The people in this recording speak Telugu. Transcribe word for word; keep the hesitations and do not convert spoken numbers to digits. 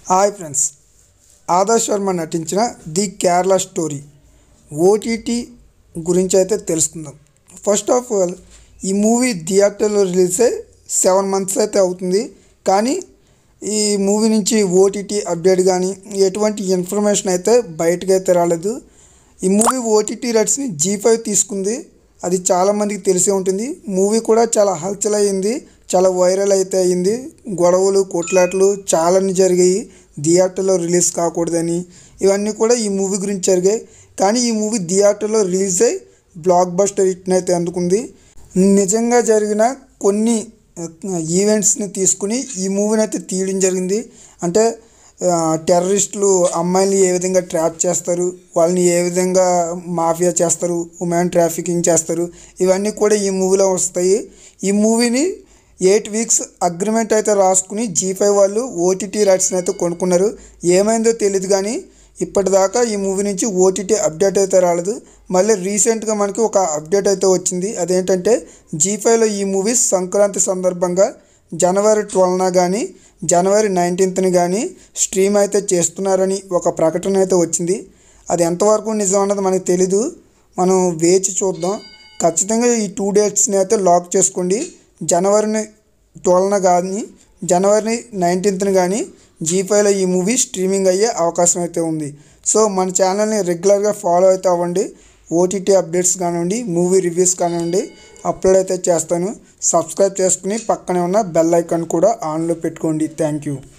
హాయ్ ఫ్రెండ్స్, ఆదర్శ్ శర్మ నటించిన ది కేరళ స్టోరీ ఓటీటీ గురించి అయితే తెలుసుకుందాం. ఫస్ట్ ఆఫ్ ఆల్ ఈ మూవీ థియేటర్లో రిలీజ్ అయ్యి సెవెన్ మంత్స్ అయితే అవుతుంది. కానీ ఈ మూవీ నుంచి ఓటీటీ అప్డేట్ కానీ ఎటువంటి ఇన్ఫర్మేషన్ అయితే బయటకు అయితే రాలేదు. ఈ మూవీ ఓటీటీ రైట్స్ని జీ ఫైవ్ తీసుకుంది. అది చాలామందికి తెలిసే ఉంటుంది. మూవీ కూడా చాలా హల్చల్ అయ్యింది, చాలా వైరల్ అయితే అయ్యింది. గొడవలు కొట్లాట్లు చాలానే జరిగాయి థియేటర్లో రిలీజ్ కాకూడదని. ఇవన్నీ కూడా ఈ మూవీ గురించి జరిగాయి. కానీ ఈ మూవీ థియేటర్లో రిలీజ్ అయ్యి బ్లాక్ బస్టర్ హిట్ని అయితే అందుకుంది. నిజంగా జరిగిన కొన్ని ఈవెంట్స్ని తీసుకుని ఈ మూవీని అయితే తీయడం జరిగింది. అంటే టెర్రరిస్టులు అమ్మాయిని ఏ విధంగా ట్రాప్ చేస్తారు, వాళ్ళని ఏ విధంగా మాఫియా చేస్తారు, ఉమెన్ ట్రాఫికింగ్ చేస్తారు, ఇవన్నీ కూడా ఈ మూవీలో వస్తాయి. ఈ మూవీని ఎయిట్ వీక్స్ అగ్రిమెంట్ అయితే రాసుకుని జీ ఫైవ్ వాళ్ళు ఓటీటీ రైట్స్ని అయితే కొనుక్కున్నారు. ఏమైందో తెలియదు కానీ ఇప్పటిదాకా ఈ మూవీ నుంచి ఓటీటీ అప్డేట్ అయితే రాలేదు. మళ్ళీ రీసెంట్గా మనకి ఒక అప్డేట్ అయితే వచ్చింది. అదేంటంటే జీ ఫైవ్లో ఈ మూవీ సంక్రాంతి సందర్భంగా జనవరి ట్వెల్వ్న కానీ జనవరి నైన్టీన్త్ని కానీ స్ట్రీమ్ అయితే చేస్తున్నారని ఒక ప్రకటన అయితే వచ్చింది. అది ఎంతవరకు నిజం అన్నది మనకు తెలీదు. మనం వేచి చూద్దాం. ఖచ్చితంగా ఈ టూ డేట్స్ని అయితే లాక్ చేసుకోండి. జనవరిని ట్వెల్వ్న కానీ జనవరి నైన్టీన్త్ని కానీ జీ ఫైవ్లో ఈ మూవీ స్ట్రీమింగ్ అయ్యే అవకాశం అయితే ఉంది. సో మన ఛానల్ని రెగ్యులర్గా ఫాలో అయితే అవ్వండి. ఓటీటీ అప్డేట్స్ కానివ్వండి, మూవీ రివ్యూస్ కానివ్వండి అప్లోడ్ అయితే చేస్తాను. సబ్స్క్రైబ్ చేసుకుని పక్కనే ఉన్న బెల్ ఐకాన్ కూడా ఆన్లో పెట్టుకోండి. Thank you.